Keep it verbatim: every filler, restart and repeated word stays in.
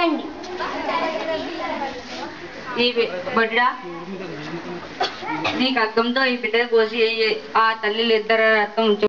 ఈ బొడ్డా నీకు అద్దంతో ఈ బిడ్డ కోసి ఆ తల్లిలు ఇద్దరు రక్తం